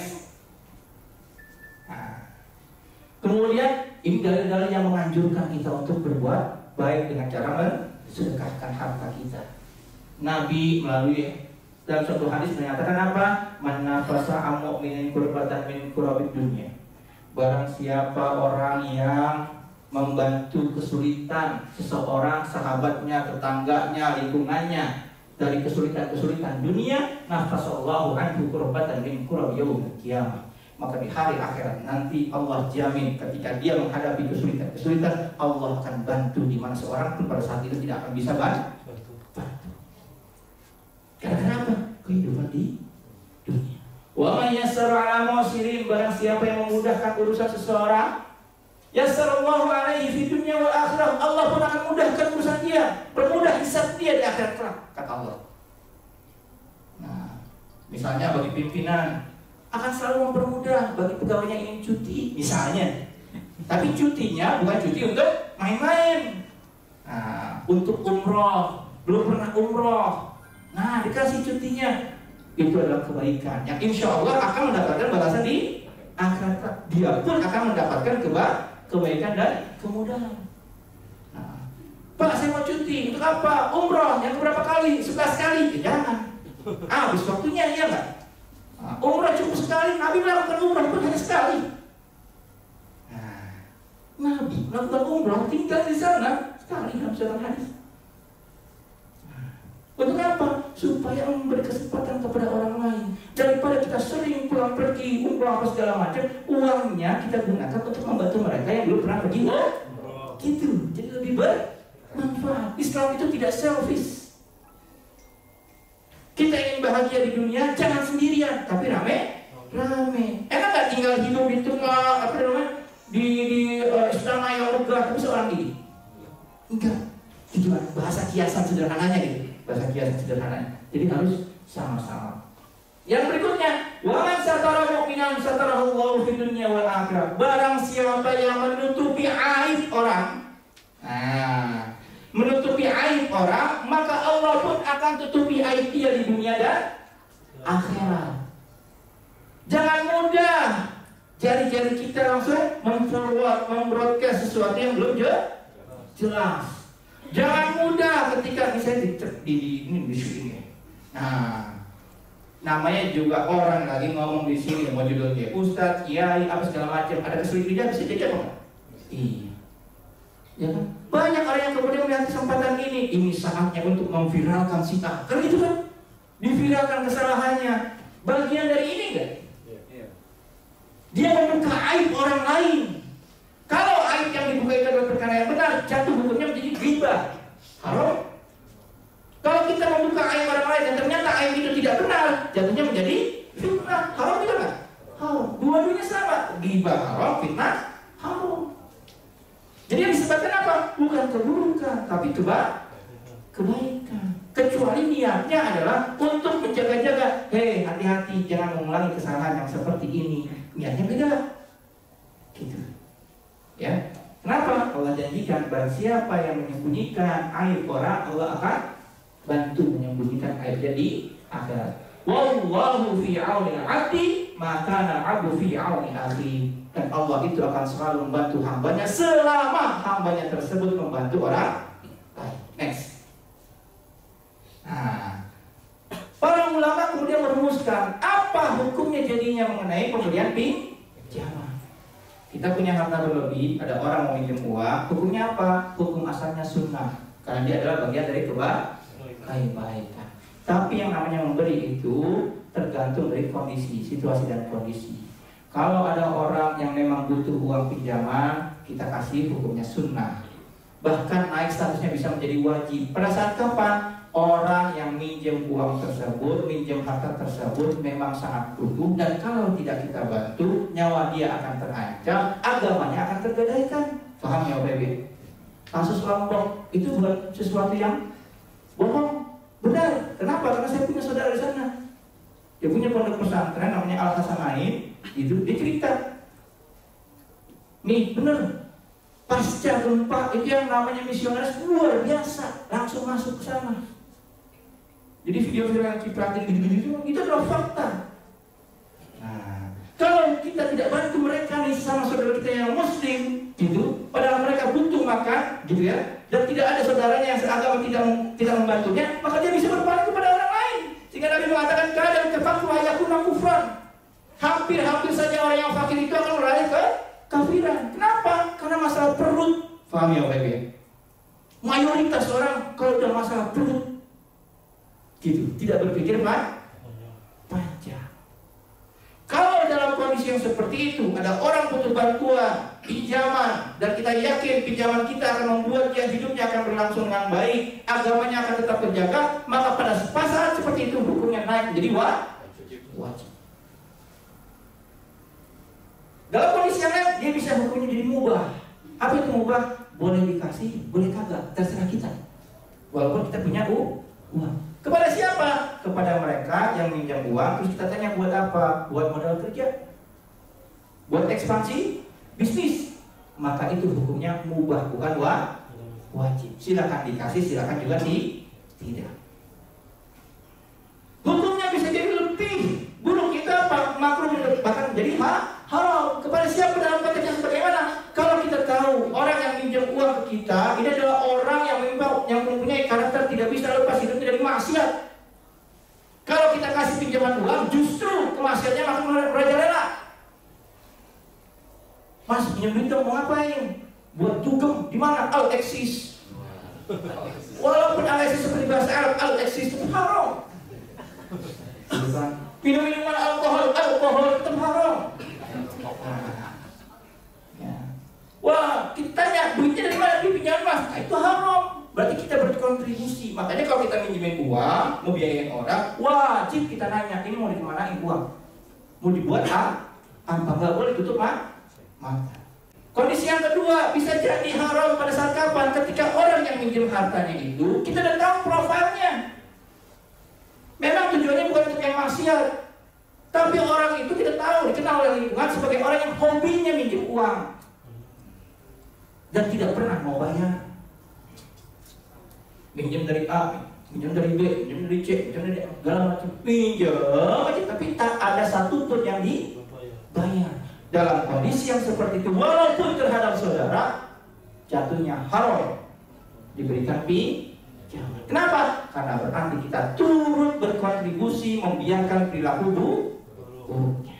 Nah. Kemudian ini dalil-dalil yang menganjurkan kita untuk berbuat baik dengan cara sedekahkan harta kita. Nabi melalui dalam suatu hadis menyatakan apa? Man nafasa am mu'minin kurbatan min kurabid dunya. Barang siapa orang yang membantu kesulitan seseorang, sahabatnya, tetangganya, lingkungannya dari kesulitan-kesulitan dunia, nafasallahu anhu kurbatan min kurab yaumil qiyamah. Maka di hari akhirat nanti Allah jamin ketika dia menghadapi kesulitan-kesulitan, Allah akan bantu, di mana seorang pun pada saat itu tidak akan bisa bantu. Karena apa? Kehidupan di dunia. Wa may yassara 'ala mu'sirin, barang siapa yang memudahkan urusan seseorang, yassarallahu 'alaihi fi dunya wal akhirah, Allah pun akan mudahkan urusan dia, permudah hisab dia di akhirat kelak, kata Allah. Nah, misalnya bagi pimpinan akan selalu mempermudah bagi pegawainya ingin cuti, misalnya. Tapi cutinya bukan cuti untuk main-main. Nah, untuk umroh, belum pernah umroh. Nah, dikasih cutinya. Itu adalah kebaikan yang insya Allah akan mendapatkan balasan di akhirat. Dia pun akan mendapatkan keba kebaikan dan kemudahan. Nah, Pak, saya mau cuti. Untuk apa? Umroh. Yang berapa kali? Sebelas kali. Ya, jangan. Ah, habis waktunya, ya nggak? Nah, umrah cukup sekali. Nabi melakukan umrah pun hanya sekali. Nah, Nabi melakukan umrah tinggal di sana sekali dalam surat hadis. Nah, untuk apa? Supaya memberi kesempatan kepada orang lain. Daripada kita sering pulang pergi umrah apa segala macam, uangnya kita gunakan untuk membantu mereka yang belum pernah pergi. Oh, gitu. Jadi lebih bermanfaat. Islam itu tidak selfish. Kita ingin bahagia di dunia, jangan sendirian, tapi rame, rame. Enak nggak tinggal hidup di tengah apa namanya di, di uh, istana yang megah tapi seorang diri? Enggak. Itu bahasa kiasan sederhananya gitu, bahasa kiasan sederhananya. Jadi harus sama-sama. Yang berikutnya, wa man satara mu'minan satarahu fid dunya wal akhirah. Barang siapa yang menutupi aib orang, nah, menutupi aib orang, maka Allah pun akan tutupi aib dia di dunia dan akhirat. Jangan mudah jari-jari kita langsung memforward, membroadcast sesuatu yang belum jelas. Jangan mudah ketika misalnya di di ini di sini. Nah, namanya juga orang lagi ngomong di sini mau judulnya Ustadz, Kiai, apa segala macam, ada kesulitan bisa jadi apa? Iya. Ya kan? Banyak orang yang kemudian melihat kesempatan ini, ini saatnya untuk memviralkan si A. Kan gitu kan? Diviralkan kesalahannya. Bagian dari ini enggak? Dia membuka aib orang lain. Kalau aib yang dibuka itu adalah perkara yang benar, jatuh hukumnya menjadi ghibah, haram. Kalau kita membuka aib orang lain dan ternyata aib itu tidak benar, jatuhnya menjadi fitnah, haram juga nggak? Haram. Dua-duanya sama, ghibah haram, fitnah haram. Jadi yang disebabkan apa? Bukan keburukan, tapi keba kebaikan. Kecuali niatnya adalah untuk menjaga-jaga. Hei, hati-hati, jangan mengulangi kesalahan yang seperti ini. Niatnya beda. Gitu. Ya. Kenapa? Allah janjikan barang siapa yang menyembunyikan aib orang, Allah akan bantu menyembunyikan aibnya di akhirat. Wallahu fi auni al-'abdi, maka al-'abdu fi auni akhi. Dan Allah itu akan selalu membantu hambanya selama hambanya tersebut membantu orang lain. Next. Nah, para ulama kemudian merumuskan apa hukumnya jadinya mengenai pemberian pinjaman. Kita punya harta berlebih, ada orang mau minjem uang, hukumnya apa? Hukum asalnya sunnah, karena dia adalah bagian dari kebaikan. Tapi yang namanya memberi itu tergantung dari kondisi, situasi dan kondisi. Kalau ada orang yang memang butuh uang pinjaman, kita kasih hukumnya sunnah. Bahkan naik statusnya bisa menjadi wajib. Pada saat kapan? Orang yang minjem uang tersebut, minjem harta tersebut memang sangat butuh, dan kalau tidak kita bantu, nyawa dia akan terancam, agamanya akan tergadaikan. Paham ya, B B? Kasus Lombok itu bukan sesuatu yang bohong, benar. Kenapa? Karena saya punya saudara di sana. Dia punya pondok pesantren namanya Al Hasanain. Itu dia cerita. Nih, bener. Pasca gempa itu yang namanya misionaris luar biasa, langsung masuk ke sana. Jadi video-video yang cipratin gitu-gitu itu adalah fakta. Nah, kalau kita tidak bantu mereka nih sama saudara kita yang muslim, gitu, padahal mereka butuh makan, gitu ya, dan tidak ada saudaranya yang seagama tidak tidak membantunya, maka dia bisa berpaling kepada orang lain. Sehingga Nabi mengatakan kadang kafir yakuna kufran. Hampir-hampir saja orang yang fakir itu akan beralih ke kafiran. Kenapa? Karena masalah perut. Paham ya, Bapak ya? Mayoritas orang kalau udah masalah perut, gitu, tidak berpikir pak panjang. Kalau dalam kondisi yang seperti itu ada orang butuh bantuan pinjaman dan kita yakin pinjaman kita akan membuat dia hidupnya akan berlangsung dengan baik, agamanya akan tetap terjaga, maka pada saat seperti itu hukumnya naik menjadi wajib. Dalam kondisi yang lain dia bisa hukumnya jadi mubah. Apa itu mubah? Boleh dikasih, boleh kagak, terserah kita. Walaupun kita punya uang. Kepada siapa? Kepada mereka yang minjam uang. Terus kita tanya buat apa? Buat modal kerja, buat ekspansi bisnis. Maka itu hukumnya mubah, bukan wajib. Silakan dikasih, silakan juga di tidak. Hukumnya bisa jadi lebih buruk, kita apa? Makruh, bahkan jadi ha, haram. Kepada siapa dalam konteks yang bagaimana? Kalau kita tahu orang yang minjam uang ke kita ini adalah orang yang memang yang mempunyai karakter tidak bisa lepas hidupnya dari maksiat. Kalau kita kasih pinjaman uang, justru kemaksiatannya makin merajalela. Mas, pinjam duit dong, mau ngapain? Buat dugem, di mana? Al-Exis. Walaupun Al-Exis seperti bahasa Arab, Al-Exis itu haram. Minum minuman alkohol, alkohol itu haram. Wah, kita tanya duitnya dari mana? Di pinjaman mas, nah, itu haram. Berarti kita berkontribusi. Makanya kalau kita minjemin uang, mau biayain orang, wajib kita nanya, ini mau dikemanain uang? Mau dibuat apa? Apa nggak boleh tutup mata? Kondisi yang kedua bisa jadi haram pada saat kapan? Ketika orang yang minjem hartanya itu, kita udah tahu profilnya. Memang tujuannya bukan untuk yang maksiat, tapi orang itu kita tahu dikenal oleh lingkungan sebagai orang yang hobinya minjem uang dan tidak pernah mau bayar. Minjem dari A, minjem dari B, minjem dari C, minjem dari segala macam, pinjam, tapi tak ada satu pun yang dibayar. Dalam kondisi yang seperti itu, walaupun terhadap saudara, jatuhnya haram diberikan pinjaman. Kenapa? Karena berarti kita turut berkontribusi membiarkan perilaku buruknya.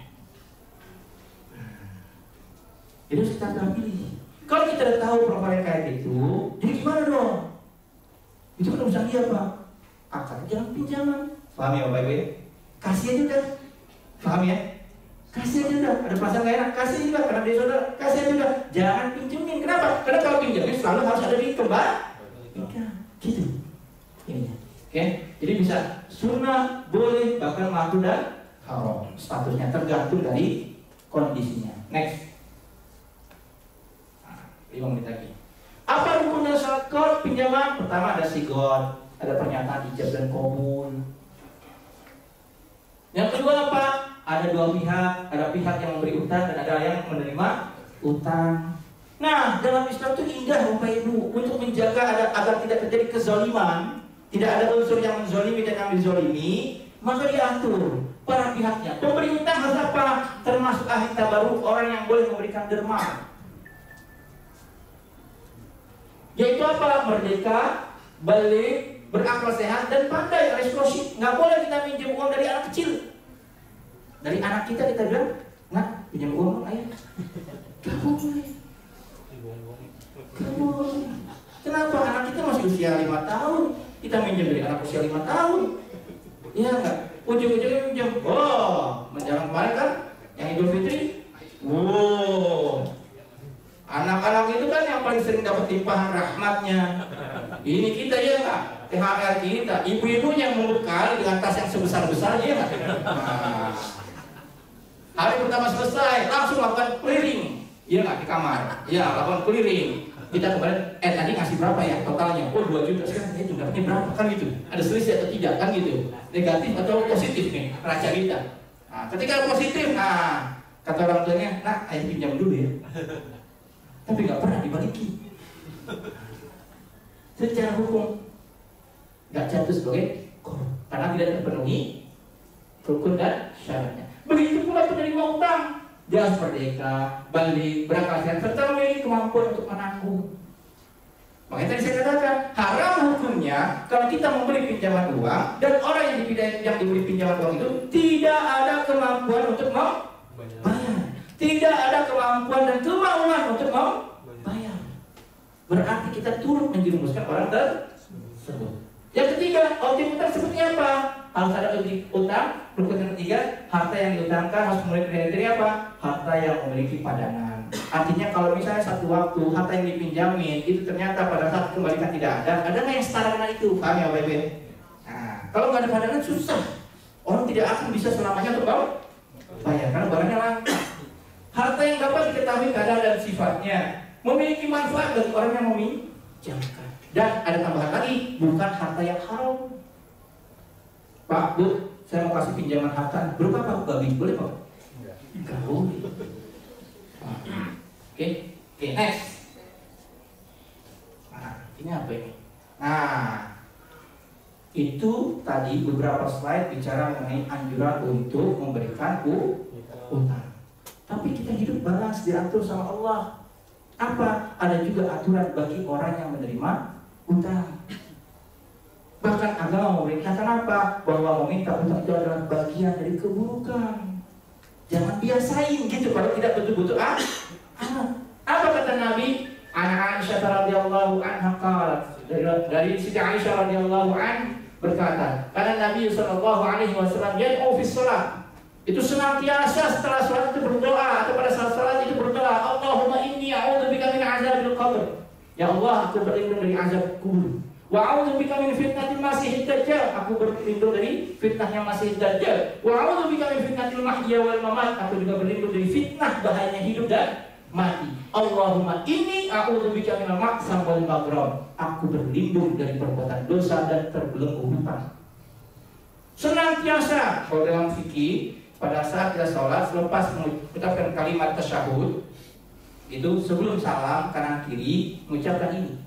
Jadi kita harus pilih. Kalau kita udah tahu profil kayak gitu, jadi gimana dong? Itu kan urusan dia Pak. Akad jangan pinjaman. Paham ya Bapak Ibu? Kasih aja udah. Paham ya? kasih aja udah. Ada perasaan gak enak, kasih juga karena dia saudara, kasih aja udah. Jangan pinjemin. Kenapa? Karena kalau pinjemin selalu harus ada di kembali. Gitu. Ini. Oke, jadi bisa sunnah, boleh, bahkan makruh dan haram. Statusnya tergantung dari kondisinya. Next. Nah, lima menit lagi. Apa rukun dan syarat pinjaman? Pertama ada sigot, ada pernyataan ijab dan qabul. Yang kedua apa? Ada dua pihak, ada pihak yang memberi utang dan ada yang menerima utang. Nah, dalam Islam itu indah Bapak Ibu untuk menjaga ada, agar tidak terjadi kezaliman, tidak ada unsur yang menzalimi dan yang dizalimi, maka diatur para pihaknya. Pemberi utang harus apa? Termasuk ahli tabaruk, orang yang boleh memberikan derma. Yaitu apa? Merdeka, balik, berakal sehat dan pandai alias krosyid. Nggak boleh kita pinjam uang dari anak kecil. Dari anak kita kita bilang, nah pinjam uang ayah. Gak boleh. Gak boleh. Kenapa? Anak kita masih usia lima tahun, kita minjam dari anak usia lima tahun. Iya nggak? Ujung-ujungnya pinjam. Oh, menjelang kemarin kan, yang Idul Fitri. Wow. Anak-anak itu kan yang paling sering dapat limpahan rahmatnya. Ini kita ya nggak? T H R kita, ibu-ibunya membekali dengan tas yang sebesar-besarnya ya nggak? Nah, hari pertama selesai, langsung lakukan clearing, iya nggak, di kamar? Iya, lakukan clearing. Kita kemarin, eh tadi ngasih berapa ya totalnya? Oh dua juta, sekarang itu dapatnya berapa? Kan gitu. Ada selisih atau tidak? Kan gitu. Negatif atau positif nih raca kita. Nah, ketika positif, nah kata orang tuanya, nak, ayo pinjam dulu ya. Tapi nggak pernah dibalikin. Secara hukum nggak jatuh sebagai korup karena tidak terpenuhi rukun dan syaratnya. Begitu pula penerima utang, dia harus merdeka, balik, berakal sehat, serta memiliki kemampuan untuk menanggung. Makanya tadi saya katakan haram hukumnya kalau kita memberi pinjaman uang dan orang yang dipinjam yang diberi pinjaman uang itu tidak ada kemampuan untuk membayar. Tidak ada kemampuan dan kemauan untuk membayar. Berarti kita turut menjerumuskan orang tersebut. Yang ketiga, objek utang seperti apa? Harus ada objek utang. Rukun yang ketiga, harta yang diutangkan harus memiliki kriteria apa? Harta yang memiliki padangan. Artinya kalau misalnya satu waktu harta yang dipinjamin itu ternyata pada saat kembalikan tidak ada, ada nggak yang setara dengan itu? Paham ya, Bapak? Nah, kalau nggak ada padangan susah. Orang tidak akan bisa selamanya untuk bayar karena barangnya langka. Harta yang dapat diketahui keadaan dan sifatnya, memiliki manfaat bagi orang yang meminjamkan. Dan ada tambahan lagi, bukan harta yang haram. Pak, Bu, saya mau kasih pinjaman harta. Berupa apa? Babi, boleh Pak? Enggak boleh. Oke, oke, next. Nah, ini apa ini? Nah, itu tadi beberapa slide bicara mengenai anjuran untuk memberikan utang. Tapi kita hidup balance, diatur sama Allah. Apa? Ada juga aturan bagi orang yang menerima utang. Bahkan agama memerintahkan apa? Bahwa meminta utang itu adalah bagian dari keburukan. Jangan biasain gitu kalau tidak betul-betul ah. Apa kata Nabi? Ana Aisyah radhiyallahu anha qalat, dari, dari Siti Aisyah radhiyallahu an berkata, karena Nabi sallallahu alaihi wasallam yad'u fi shalah. Itu senantiasa setelah salat itu berdoa atau pada saat salat itu berdoa, Allahumma inni a'udzubika min azabil qabr. Ya Allah, aku berlindung dari azab kubur. Wa a'udzubika min fitnatil masiihid dajjal. Aku berlindung dari fitnahnya Masih Dajjal. Wa a'udzubika min fitnatil mahya wal mamat. Aku juga berlindung dari fitnah bahayanya hidup dan mati. Allahumma inni a'udzubika minal ma'sam wal maghram. Aku berlindung dari perbuatan dosa dan terbelenggu hutang. Senantiasa kalau dalam fikih pada saat kita sholat selepas mengucapkan kalimat tasyahud itu sebelum salam kanan kiri mengucapkan ini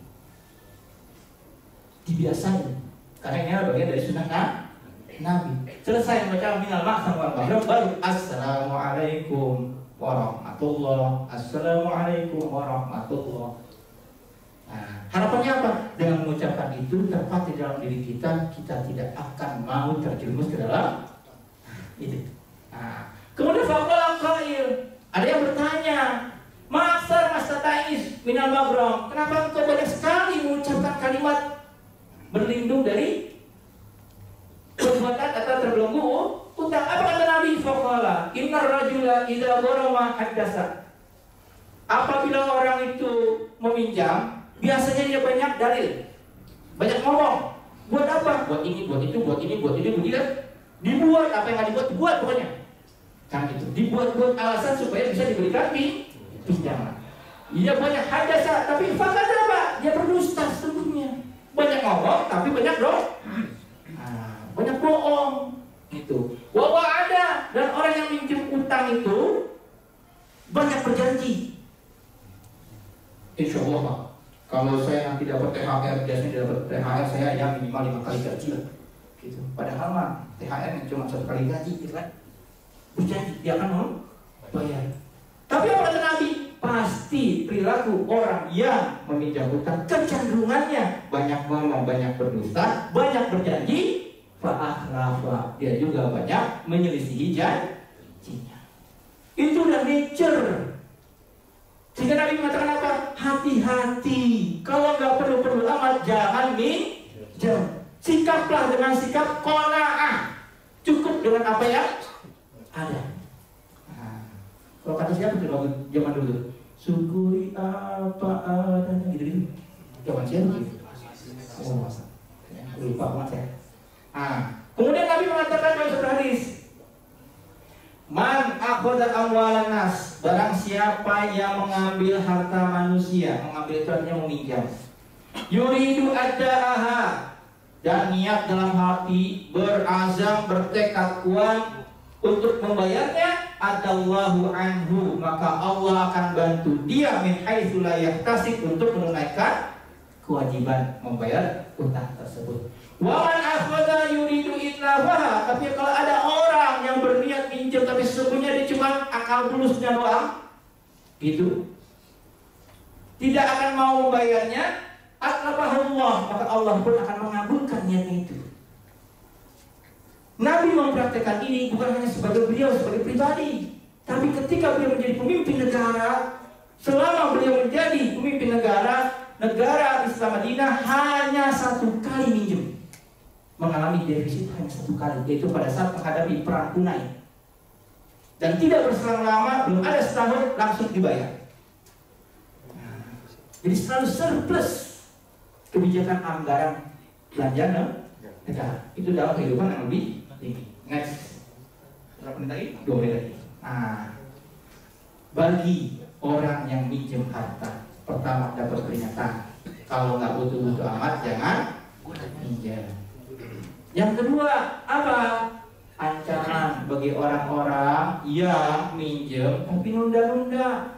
dibiasakan karena ini adalah bagian dari sunnah Nabi. Selesai membaca minal ma'sam wal maghram baru assalamualaikum warahmatullah, assalamualaikum warahmatullah. Nah, harapannya apa? Dengan mengucapkan itu tepat di dalam diri kita, kita tidak akan mau terjerumus ke dalam itu. Nah, kemudian faqala qail, ada yang bertanya, "Ma'sar mastata'is minal maghram." Kenapa engkau banyak sekali mengucapkan kalimat berlindung dari perbuatan atau terbelenggu utang? Apa kata Nabi? Faqala, "Innar rajula adalah idza gharama haddasa. Apabila orang itu meminjam, biasanya dia banyak dalil, banyak ngomong. Buat apa? Buat ini, buat itu, buat ini, buat ini, begitu. Dibuat apa yang nggak dibuat, dibuat pokoknya. Kan itu. Dibuat-buat alasan supaya bisa diberikan pinjaman. Iya banyak hadasa, tapi fakada apa? Dia berdusta sebetulnya. Banyak ngomong, tapi banyak doa. Nah, banyak bohong. Itu. Wawa ada, dan orang yang minjem utang itu banyak berjanji. Insya Allah Pak, kalau saya nanti dapat T H R, biasanya dapat T H R saya yang minimal lima kali gaji lah. Gitu. Padahal mah T H R cuma satu kali gaji, gitu kan? Berjanji dia akan membayar. Tapi apa kata Nabi? Pasti perilaku orang yang meminjam utang kecenderungannya banyak ngomong, banyak berdusta, banyak berjanji. Fa'akhlafa, dia juga banyak menyelisihi janjinya. Itu udah nature. Sehingga Nabi mengatakan apa? Hati-hati. Kalau nggak perlu-perlu amat, jangan minjam. Sikaplah dengan sikap qanaah. Cukup dengan apa yang ada. Nah, kalau kata siapa tuh waktu zaman dulu? Syukuri apa adanya, gitu-gitu. Zaman siapa gitu? Oh, masa. Lupa banget ya. Ah, kemudian Nabi mengatakan dalam satu hadis, man akhadha amwalan nas, barang siapa yang mengambil harta manusia, mengambil itu artinya meminjam, yuridu adda'aha, dan niat dalam hati, berazam, bertekad kuat untuk membayarnya, adallahu anhu, maka Allah akan bantu dia min haitsu la yahtasib untuk menunaikan kewajiban membayar utang tersebut. Wa man akhadha yuridu itlafaha, tapi kalau ada orang yang berniat minjem tapi sesungguhnya dia cuma akal bulusnya doang, gitu, tidak akan mau membayarnya, atlafahullah, maka Allah pun akan mengabulkan niatnya itu. Nabi mempraktekkan ini bukan hanya sebagai beliau sebagai pribadi, tapi ketika beliau menjadi pemimpin negara, selama beliau menjadi pemimpin negara, negara Islam Madinah hanya satu kali minjem, mengalami defisit hanya satu kali, yaitu pada saat menghadapi perang Hunai, dan tidak berselang lama, belum ada setahun langsung dibayar. Jadi selalu surplus kebijakan anggaran belanja negara. Itu dalam kehidupan yang lebih tinggi. Next, berapa menit lagi? Dua menit lagi. Nah, bagi orang yang minjem harta, pertama dapat peringatan, kalau nggak butuh-butuh amat jangan minjem. Yang kedua apa? Ancaman bagi orang-orang yang minjem tapi nunda-nunda,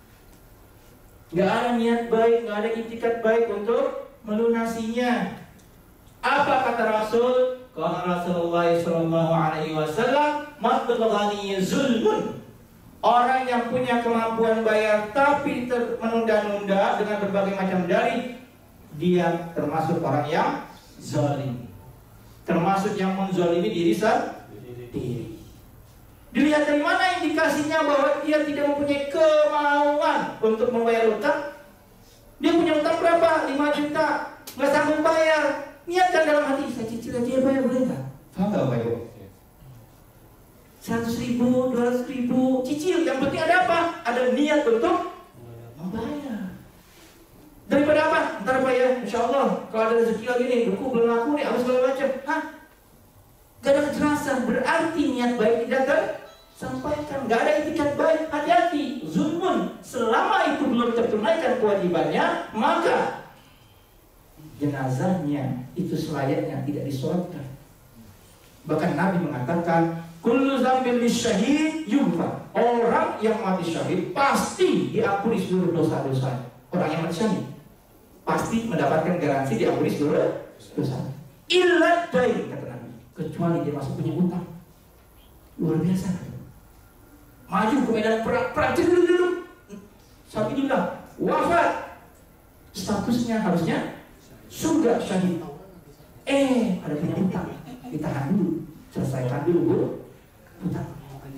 nggak ada niat baik, nggak ada itikat baik untuk melunasinya. Apa kata Rasul? Kata Rasulullah Shallallahu Alaihi Wasallam, matlul ghani zulmun. Orang yang punya kemampuan bayar tapi menunda-nunda dengan berbagai macam dalih, dia termasuk orang yang zalim, termasuk yang menzalimi diri sendiri. Dilihat dari mana indikasinya bahwa dia tidak mempunyai kemauan untuk membayar utang? Dia punya utang berapa? lima juta, nggak sanggup bayar. Niatkan dalam hati, saya cicil aja bayar, boleh nggak? Faham nggak Pak Ibu? seratus ribu, dua ratus ribu, cicil. Yang penting ada apa? Ada niat untuk membayar. Daripada apa? Ntar Pak ya, insya Allah kalau ada rezeki lagi nih, buku belum laku nih, harus segala macam. Hah? Gak ada kejelasan, berarti niat baik tidak tersampaikan. Gak ada itikat baik, hati-hati. Zulmun, selama itu belum tertunaikan kewajibannya, maka jenazahnya itu selayaknya tidak disolatkan. Bahkan Nabi mengatakan, kullu dzambin lisyahid yughfar. Orang yang mati syahid pasti diampuni seluruh dosa-dosa. Orang yang mati syahid pasti mendapatkan garansi diampuni seluruh dosa. Illa dain, kata Nabi, kecuali dia masuk punya utang. Luar biasa. Maju ke medan perang, perang dulu. Saat ini bilang wafat, statusnya harusnya surga syahid. Eh, ada punya utang, ditahan dulu, selesaikan dulu utang.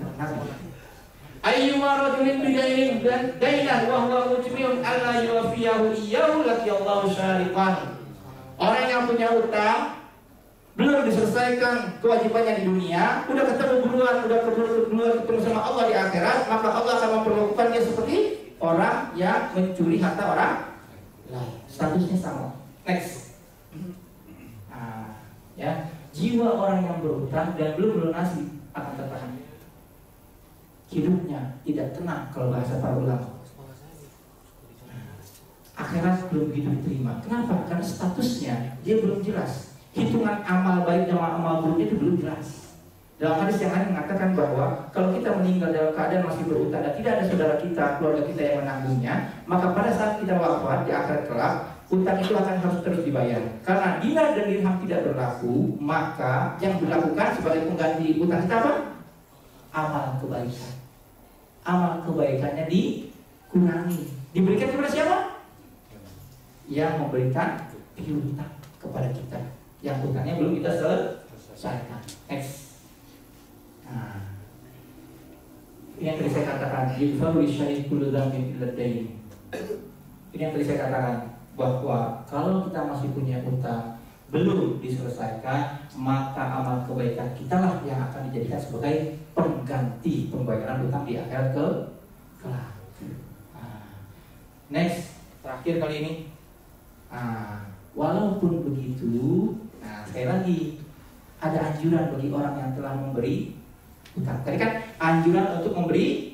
Ayyuma rajulin bidainin dan dainan wa huwa mujmi'un alla yuwafiyahu iyyahu lakiyallahu syariqan. Orang yang punya utang belum diselesaikan selesaikan kewajibannya di dunia, udah ketemu duluan, udah ketemu ketemu sama Allah di akhirat, maka Allah akan memperlakukan dia seperti orang yang mencuri harta orang lain. Statusnya sama. Next. Nah, ya, jiwa orang yang berutang dan belum melunasi akan tertahan. Hidupnya tidak tenang kalau bahasa para ulama. Akhirat belum begitu diterima. Kenapa? Karena statusnya dia belum jelas. Hitungan amal baik dan amal buruknya itu belum jelas. Dalam hadis yang lain mengatakan bahwa kalau kita meninggal dalam keadaan masih berutang dan tidak ada saudara kita, keluarga kita yang menanggungnya, maka pada saat kita wafat di akhirat kelak, utang itu akan harus terus dibayar. Karena dinar dan dirham tidak berlaku, maka yang dilakukan sebagai pengganti utang kita apa? Amal kebaikan. Amal kebaikannya dikurangi. Diberikan kepada siapa? Yang memberikan piutang kepada kita, yang utangnya belum kita selesaikan. Next. Nah, ini yang tadi saya katakan, yudfaru syarih kullu dzambin illa dain. Ini yang tadi saya katakan bahwa kalau kita masih punya utang belum diselesaikan, maka amal kebaikan kita lah yang akan dijadikan sebagai pengganti pembayaran utang di akhirat ke kelak. Nah, next, terakhir kali ini. Nah, walaupun begitu, nah sekali lagi ada anjuran bagi orang yang telah memberi utang. Tadi kan anjuran untuk memberi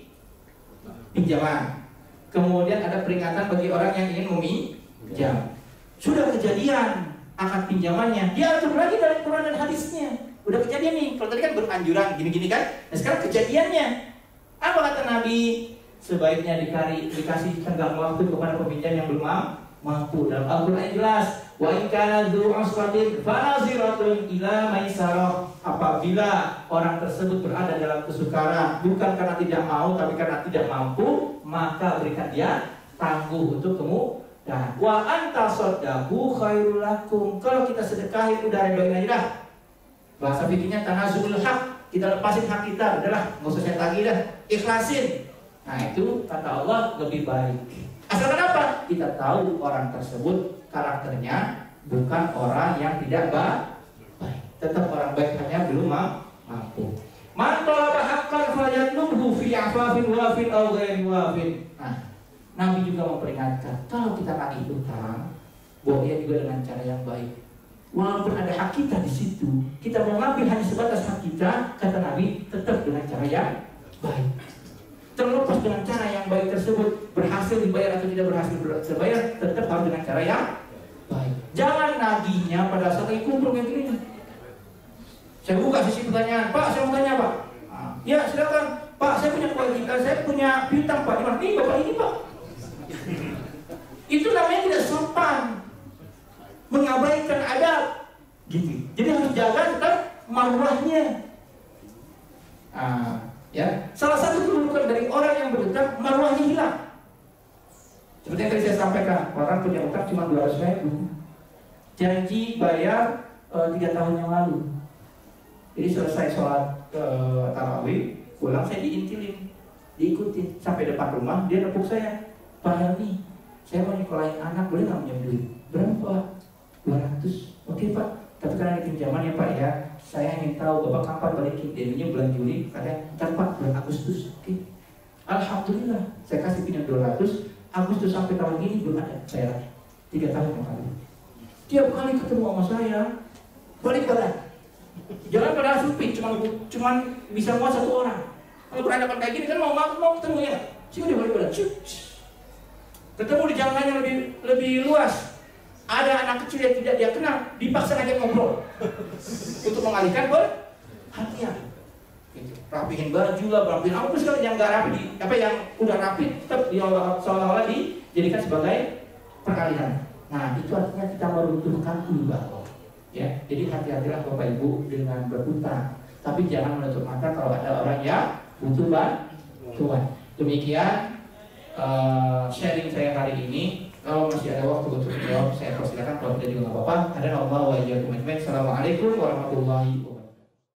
pinjaman. Kemudian ada peringatan bagi orang yang ingin meminjam. Sudah kejadian akad pinjamannya, dia atur lagi dari Quran dan hadisnya. Udah kejadian nih. Kalau tadi kan beranjuran gini-gini kan. Nah sekarang kejadiannya. Apa kata Nabi? Sebaiknya dikari, dikasih tenggang waktu kepada peminjam yang belum mampu. Dalam Al-Quran jelas, wa in kana dzu usratin fanaziratun ila maisarah. Apabila orang tersebut berada dalam kesukaran bukan karena tidak mau tapi karena tidak mampu, maka berikan dia tangguh untuk kemudahan. Wa anta sadaqu khairul lakum. Kalau kita sedekahin udah redoin aja dah. Bahasa fikihnya tanazulul haq, kita lepasin hak kita, udahlah enggak usah saya tagih dah, ikhlasin. Nah, itu kata Allah lebih baik. Asalkan apa? Kita tahu orang tersebut karakternya bukan orang yang tidak baik. Tetap orang baik, hanya belum mampu. Man talaba haqqan falyatlubu fi afafin wafin aw ghairi wafin. Nah, Nabi juga memperingatkan, kalau kita nagih utang, boleh juga dengan cara yang baik. Walaupun ada hak kita di situ, kita mau ngambil hanya sebatas hak kita, kata Nabi, tetap dengan cara yang baik. Terlepas dengan cara yang baik tersebut berhasil dibayar atau tidak berhasil dibayar, tetap harus dengan cara yang baik. Jangan nagihnya pada saat lagi kumpul kayak gini. Saya buka sisi pertanyaan, Pak, saya mau tanya Pak. Nah, ya silakan, Pak, saya punya kewajiban, saya punya piutang Pak. Gimana? Nih Bapak ini Pak. Itu namanya tidak sopan, mengabaikan adab. Gitu. Jadi harus jaga tetap marwahnya. Ah. Ya, salah satu keburukan dari orang yang berutang, marwahnya hilang. Seperti yang tadi saya sampaikan, orang punya utang cuma dua ratus ribu, janji bayar tiga e, tahun yang lalu. Jadi selesai sholat e, tarawih, pulang saya diintilin, diikutin sampai depan rumah, dia nepuk saya, Pak Helmi, saya mau nyekolahin anak, boleh nggak minjem duit? Berapa? dua ratus. Oke Pak. Tapi karena pinjaman ya Pak ya, saya ingin tahu Bapak kapan balikin deminya bulan Juli, katanya ntar Pak bulan Agustus. Oke. Alhamdulillah, saya kasih pinjam dua ratus, Agustus sampai tahun ini belum ada bayarannya. tiga tahun yang lalu. Tiap kali ketemu sama saya, balik badan. Jangan pada supit, cuma cuman bisa muat satu orang. Kalau berhadapan kayak gini kan mau mau ketemu ya. Sini dia balik badan. Ketemu di jalan yang lebih lebih luas. Ada anak kecil yang tidak dia kenal, dipaksa ngajak ngobrol untuk mengalihkan perhatian. Gitu. Rapihin baju lah, rapihin apa sekali yang nggak rapi, di, apa yang udah rapi tetap seolah-olah dijadikan sebagai peralihan. Nah itu artinya kita meruntuhkan ibadah. Ya, jadi hati-hatilah Bapak Ibu dengan berutang, tapi jangan menutup mata kalau ada orang yang butuh bantuan. Demikian uh, sharing saya hari ini. Kalau masih ada waktu untuk menjawab, saya persilakan. Kalau tidak juga nggak apa-apa. Ada Allah wa iyyakum ajmain. Assalamualaikum warahmatullahi wabarakatuh.